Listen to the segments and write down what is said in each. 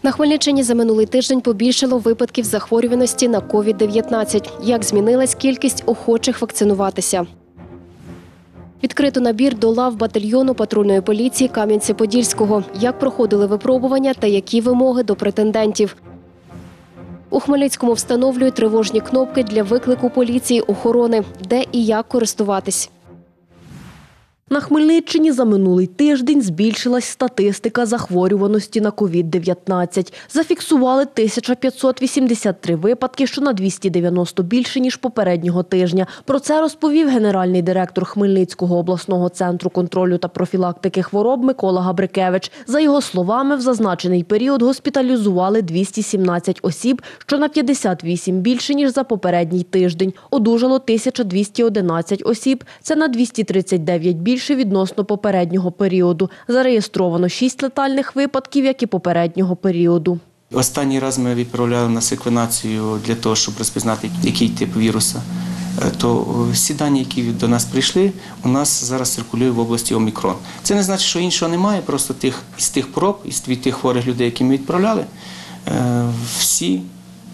На Хмельниччині за минулий тиждень побільшало випадків захворюваності на COVID-19. Як змінилась кількість охочих вакцинуватися? Відкрито набір до лав батальйону патрульної поліції Кам'янця-Подільського. Як проходили випробування та які вимоги до претендентів? У Хмельницькому встановлюють тривожні кнопки для виклику поліції охорони. Де і як користуватись? На Хмельниччині за минулий тиждень збільшилась статистика захворюваності на COVID-19. Зафіксували 1583 випадки, що на 290 більше, ніж попереднього тижня. Про це розповів генеральний директор Хмельницького обласного центру контролю та профілактики хвороб Микола Габрикевич. За його словами, в зазначений період госпіталізували 217 осіб, що на 58 більше, ніж за попередній тиждень. Одужало 1211 осіб, це на 239 більше відносно попереднього періоду. Зареєстровано 6 летальних випадків, як і попереднього періоду. Останній раз ми відправляли на секвенацію для того, щоб розпізнати, який тип віруса. То всі дані, які до нас прийшли, у нас зараз циркулює в області омікрон. Це не значить, що іншого немає, просто із тих проб, із тих хворих людей, які ми відправляли, всі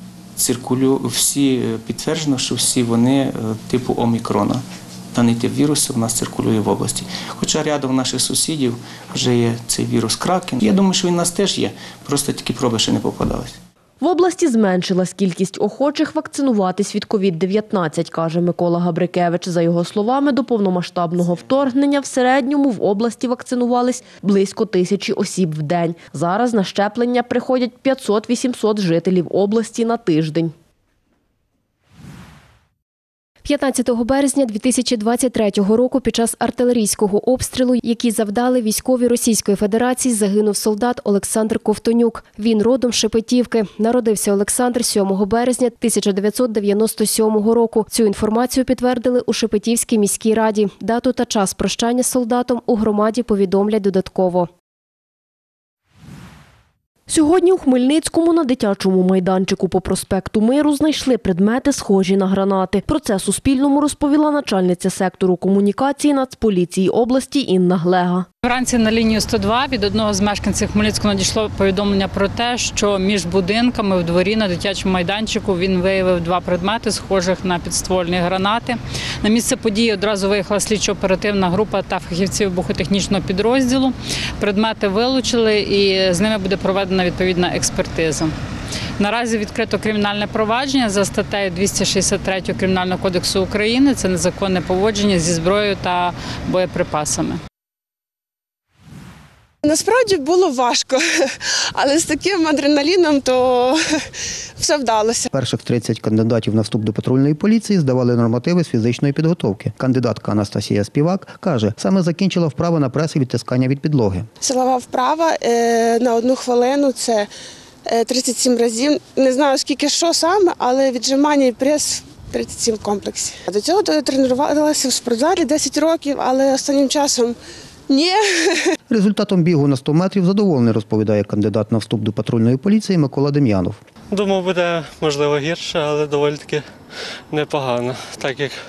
підтверджено, що всі вони типу омікрона. Даний тип вірусу у нас циркулює в області. Хоча рядом наших сусідів вже є цей вірус Кракен. Я думаю, що він у нас теж є, просто такі проби ще не попадались. В області зменшилась кількість охочих вакцинуватись від COVID-19, каже Микола Габрикевич. За його словами, до повномасштабного вторгнення в середньому в області вакцинувались близько 1000 осіб в день. Зараз на щеплення приходять 500-800 жителів області на тиждень. 15 березня 2023 року під час артилерійського обстрілу, який завдали військові Російської Федерації, загинув солдат Олександр Ковтонюк. Він родом з Шепетівки. Народився Олександр 7 березня 1997 року. Цю інформацію підтвердили у Шепетівській міській раді. Дату та час прощання з солдатом у громаді повідомлять додатково. Сьогодні у Хмельницькому на дитячому майданчику по проспекту Миру знайшли предмети, схожі на гранати. Про це Суспільному розповіла начальниця сектору комунікації Нацполіції області Інна Глега. Вранці на лінію 102 від одного з мешканців Хмельницького надійшло повідомлення про те, що між будинками в дворі на дитячому майданчику він виявив 2 предмети, схожих на підствольні гранати. На місце події одразу виїхала слідчо-оперативна група та фахівці вибухотехнічного підрозділу. Предмети вилучили і з ними буде проведена відповідна експертиза. Наразі відкрито кримінальне провадження за статтею 263 Кримінального кодексу України. Це незаконне поводження зі зброєю та боєприпасами. Насправді було важко, але з таким адреналіном то все вдалося. Перших 30 кандидатів на вступ до патрульної поліції здавали нормативи з фізичної підготовки. Кандидатка Анастасія Співак каже, саме закінчила вправи на прес і відтискання від підлоги. Силова вправа на 1 хвилину – це 37 разів. Не знаю, скільки що саме, але віджимання і прес 37 в комплексі. До цього тренувалася в спортзалі 10 років, але останнім часом ні. Результатом бігу на 100 метрів задоволений, розповідає кандидат на вступ до патрульної поліції Микола Дем'янов. Думав, буде, можливо, гірше, але доволі таки непогано, так як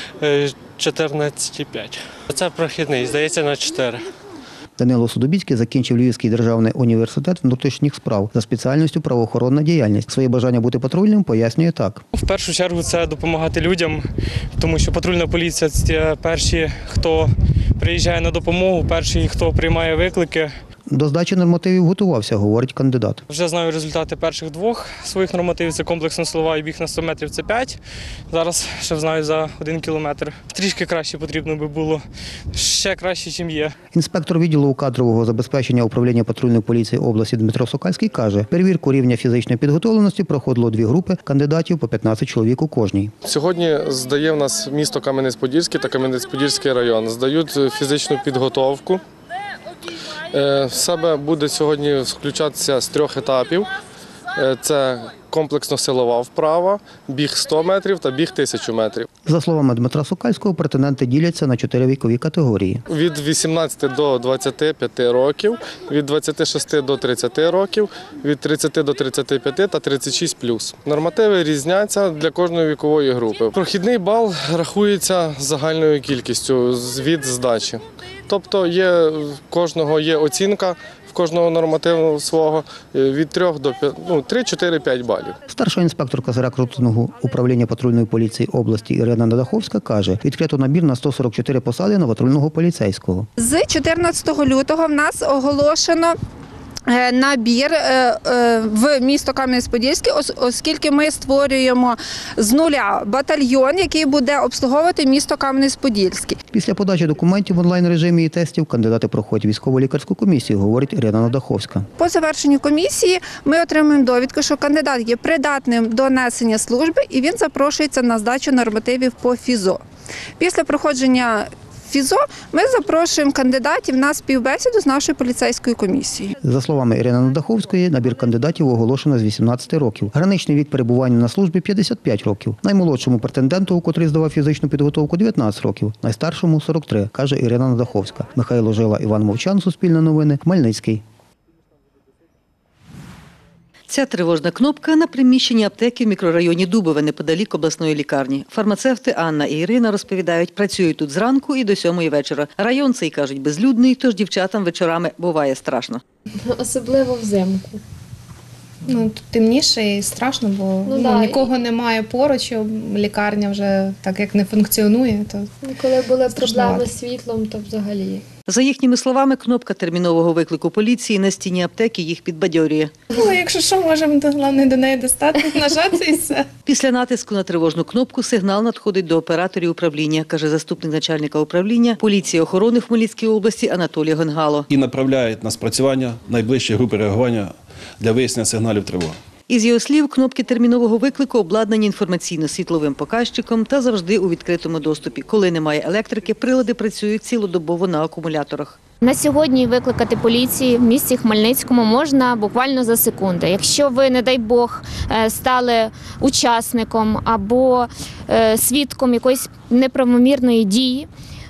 14,5. Це прохідний, здається, на 4. Данило Судобіцький закінчив Львівський державний університет внутрішніх справ за спеціальністю правоохоронна діяльність. Своє бажання бути патрульним пояснює так. В першу чергу це допомагати людям, тому що патрульна поліція – це перші, хто приїжджає на допомогу, перші, хто приймає виклики. До здачі нормативів готувався, говорить кандидат. Вже знаю результати перших 2 своїх нормативів. Це комплексна силова і біг на 100 метрів – це 5. Зараз ще знаю за 1 кілометр. Трішки краще потрібно би було, ще краще, ніж є. Інспектор відділу кадрового забезпечення управління патрульної поліції області Дмитро Сокальський каже, перевірку рівня фізичної підготовленості проходило 2 групи кандидатів по 15 чоловік у кожній. Сьогодні здає в нас місто Кам'янець-Подільський та Кам'янець-Подільський район. Здають фізичну підготовку. В себе буде сьогодні включатися з 3 етапів. Це комплексно-силова вправа, біг 100 метрів та біг 1000 метрів. За словами Дмитра Сокальського, претенденти діляться на 4 вікові категорії. Від 18 до 25 років, від 26 до 30 років, від 30 до 35 та 36+. Нормативи різняться для кожної вікової групи. Прохідний бал рахується загальною кількістю від здачі. Тобто кожного є оцінка, кожного нормативного свого від 3 до 5, 3-4-5 балів. Старша інспекторка з рекрутингу управління патрульної поліції області Ірина Надаховська каже, відкрито набір на 144 посади на патрульного поліцейського. З 14 лютого в нас оголошено набір в місто Кам'янець-Подільський, оскільки ми створюємо з нуля батальйон, який буде обслуговувати місто Кам'янець-Подільський. Після подачі документів в онлайн-режимі і тестів кандидати проходять військово-лікарську комісію, говорить Ірина Надаховська. По завершенню комісії ми отримуємо довідку, що кандидат є придатним до несення служби і він запрошується на здачу нормативів по ФІЗО. Після проходження ФІЗО ми запрошуємо кандидатів на співбесіду з нашою поліцейською комісією. За словами Ірини Надаховської, набір кандидатів оголошено з 18 років. Граничний вік перебування на службі – 55 років. Наймолодшому претенденту, котрий здавав фізичну підготовку – 19 років. Найстаршому – 43, каже Ірина Надаховська. Михайло Жила, Іван Мовчан, Суспільне новини, Хмельницький. Ця тривожна кнопка на приміщенні аптеки в мікрорайоні Дубове, неподалік обласної лікарні. Фармацевти Анна і Ірина розповідають, працюють тут зранку і до 7 вечора. Район цей, кажуть, безлюдний, тож дівчатам вечорами буває страшно. Особливо взимку. Тут темніше і страшно, бо нікого немає поруч, лікарня вже так як не функціонує. То коли були проблеми з світлом, то взагалі. За їхніми словами, кнопка термінового виклику поліції на стіні аптеки їх підбадьорює. Якщо що, можемо головне до неї достати, нажати і все. Після натиску на тривожну кнопку сигнал надходить до операторів управління, каже заступник начальника управління поліції охорони в Хмельницькій області Анатолій Гонгало. І направляють на спрацювання найближчі групи реагування для вияснення сигналів тривоги. Із його слів, кнопки термінового виклику обладнані інформаційно-світловим показчиком та завжди у відкритому доступі. Коли немає електрики, прилади працюють цілодобово на акумуляторах. На сьогодні викликати поліцію в місті Хмельницькому можна буквально за секунди. Якщо ви, не дай Бог, стали учасником або свідком якоїсь неправомірної дії,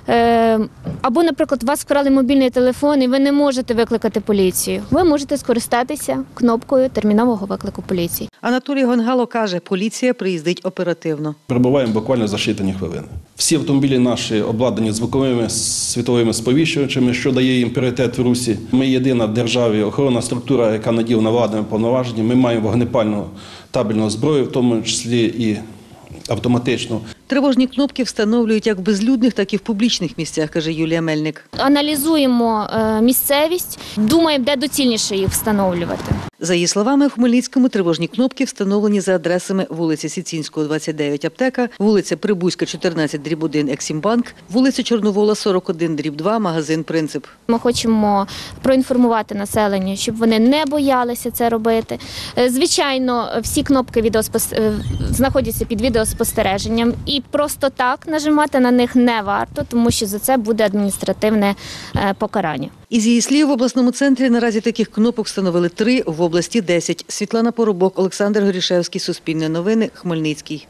або, наприклад, у вас вкрали мобільний телефон і ви не можете викликати поліцію, ви можете скористатися кнопкою термінового виклику поліції. Анатолій Гонгало каже, поліція приїздить оперативно. Прибуваємо буквально за считані хвилини. Всі автомобілі наші обладнані звуковими світовими сповіщувачами, що дає їм пріоритет в русі. Ми єдина в державі охоронна структура, яка наділена владними повноваженнями. Ми маємо вогнепальну табельну зброю, в тому числі і автоматичну. Тривожні кнопки встановлюють як в безлюдних, так і в публічних місцях, каже Юлія Мельник. Аналізуємо місцевість, думаємо, де доцільніше їх встановлювати. За її словами, в Хмельницькому тривожні кнопки встановлені за адресами вулиці Сіцінського, 29, аптека, вулиця Прибузька, 14/1, Ексімбанк, вулиця Чорновола, 41/2, магазин «Принцип». Ми хочемо проінформувати населення, щоб вони не боялися це робити. Звичайно, всі кнопки знаходяться під відеоспостереженням і просто так нажимати на них не варто, тому що за це буде адміністративне покарання. Із її слів, в обласному центрі наразі таких кнопок встановили 3, в області 10. Світлана Поробок, Олександр Горішевський, Суспільне новини, Хмельницький.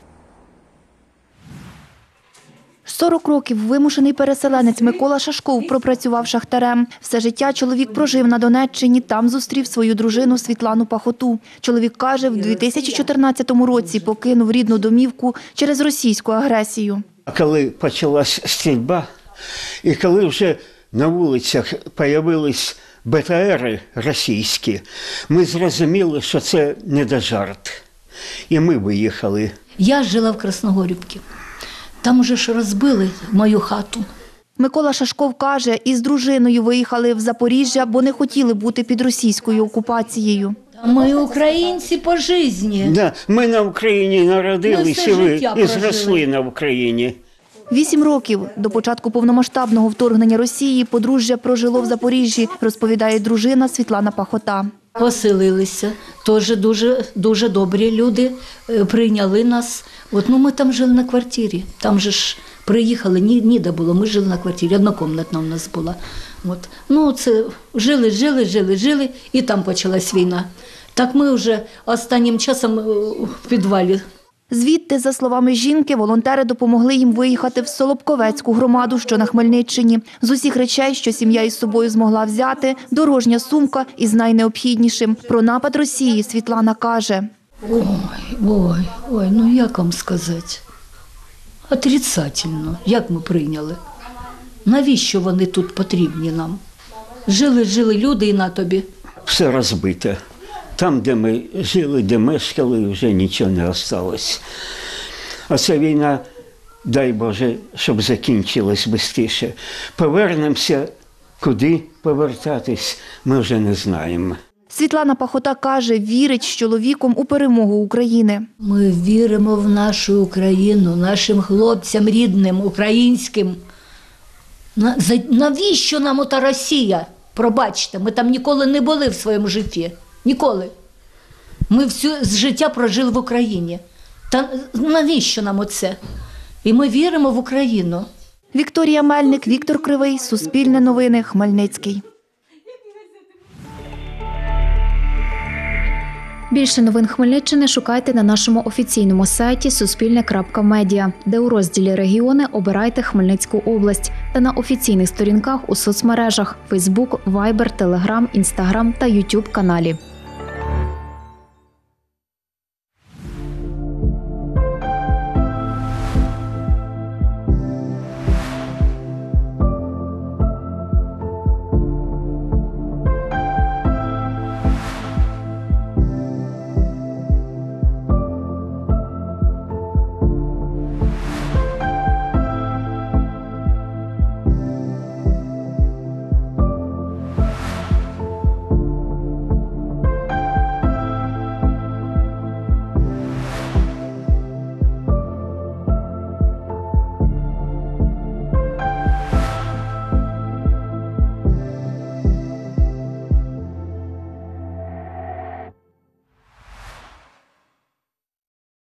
40 років вимушений переселенець Микола Шашков пропрацював шахтарем. Все життя чоловік прожив на Донеччині, там зустрів свою дружину Світлану Пахоту. Чоловік каже, в 2014 році покинув рідну домівку через російську агресію. Коли почалась стрільба і коли вже на вулицях з'явились БТРи російські, ми зрозуміли, що це не до жарт. І ми виїхали. Я жила в Красногорівці. Там уже ж розбили мою хату. Микола Шашков каже, із дружиною виїхали в Запоріжжя, бо не хотіли бути під російською окупацією. Ми українці по житті. Да, ми на Україні народилися і зросли на Україні. 8 років до початку повномасштабного вторгнення Росії подружжя прожило в Запоріжжі, розповідає дружина Світлана Пахота. Поселилися, теж дуже добрі люди, прийняли нас. Ми там жили на квартирі, там же ж приїхали, ніде було, ми жили на квартирі, однокомнатна у нас була. Це жили, і там почалась війна. Так ми вже останнім часом в підвалі. Звідти, за словами жінки, волонтери допомогли їм виїхати в Солобковецьку громаду, що на Хмельниччині. З усіх речей, що сім'я із собою змогла взяти, дорожня сумка із найнеобхіднішим. Про напад Росії Світлана каже. Як вам сказати? Отрицательно. Як ми прийняли? Навіщо вони тут потрібні нам? Жили люди і на тобі. Все розбите. Там, де ми жили, де мешкали, вже нічого не залишилось. А ця війна, дай Боже, щоб закінчилась швидше. Повернемося, куди повертатись, ми вже не знаємо. Світлана Пахота каже, вірить з чоловіком у перемогу України. Ми віримо в нашу Україну, нашим хлопцям рідним, українським. Навіщо нам ота Росія? Пробачте, ми там ніколи не були в своєму житті. Ніколи. Ми все життя прожили в Україні. Та навіщо нам оце? І ми віримо в Україну. Вікторія Мельник, Віктор Кривий, Суспільне новини, Хмельницький. Більше новин Хмельниччини шукайте на нашому офіційному сайті suspilne.media, де у розділі «Регіони» обирайте Хмельницьку область та на офіційних сторінках у соцмережах – Facebook, Viber, Telegram, Instagram та YouTube каналі.